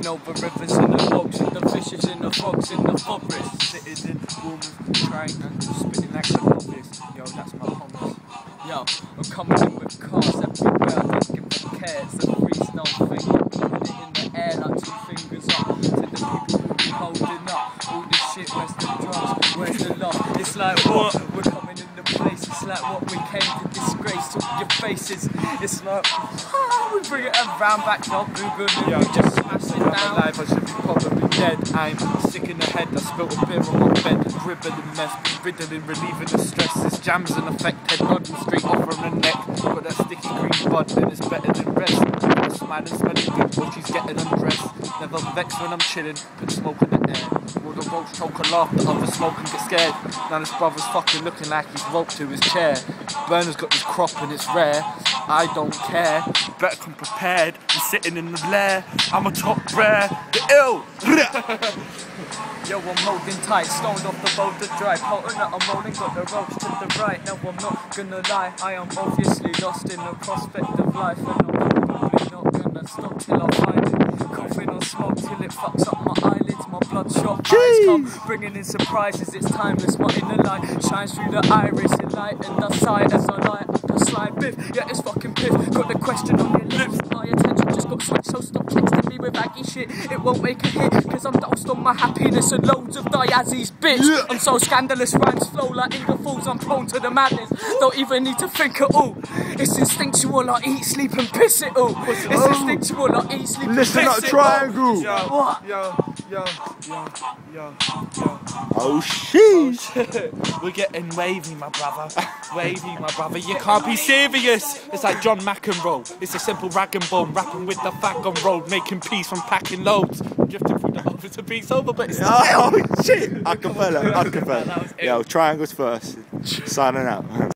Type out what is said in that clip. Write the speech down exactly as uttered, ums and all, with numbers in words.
over rivers and the bogs and the fishes and the frogs in the forest. Sitting in rooms, trying and spitting like a novice. Yo, that's my promise. Yo, I'm coming in with cars everywhere, I don't give a care. It's a freestyle thing, I'm putting it in the air like two fingers up to the people who be holding up. All this shit, where's the drugs, where's the love? It's like what? We're coming in the place, it's like what we came to disgrace to your faces. It's like, ah, we bring it around back, not Google, and Yo, we just smash it I'm down. alive, I should be probably dead. I'm sick in the head, I spilled a beer on my bed. Dribbling mess, riddling, relieving the stress. This jam's an effect, head nodding straight off from the neck. Got that sticky green bud, and it's better than rest. I'm smiling, smelling good while she's getting undressed. Never vexed when I'm chilling, put smoke in the air. All the roach choke a laugh, the other smoke and get scared. Now this brother's fucking looking like he's roped to his chair. Burner's got this crop and it's rare. I don't care, better come prepared. He's sitting in the lair, I'm a top rare. The ill! Yo, I'm holding tight, stoned off the boulder dry. Potent that I'm rolling, got the ropes to the right. No, I'm not gonna lie, I am obviously lost in the prospect of life. And I'm probably not gonna stop till I find it. Coughing on smoke till it fucks up my eyelids. My bloodshot eyes come bringing in surprises. It's timeless, but in the light shines through the iris. It lightened the sight as I light up the slide biff. Yeah, it's fucking piff. Got the question on your lips. My attention just got switched, so stop texting me with aggy shit. It won't make a hit, cause I'm dosed on my happiness and loads of diazes, bitch. Yeah. I'm so scandalous, rhymes flow like Inga fools. I'm prone to the madness, don't even need to think at all. It's instinctual, I eat, sleep and piss it all. It's instinctual, I eat, sleep and piss Listen it all. up, triangle. Yo, what? yo, yo, yo, yo, yo. Oh, sheesh. We're getting wavy, my brother. Wavy, my brother. You can't be serious. It's like John McEnroe. It's a simple rag and bone, rapping with the fag on road, making peace from packing loads. Drifting through the office to peace over, but it's Oh, shit. Acapella, acapella. Yo, triangles first. Signing out.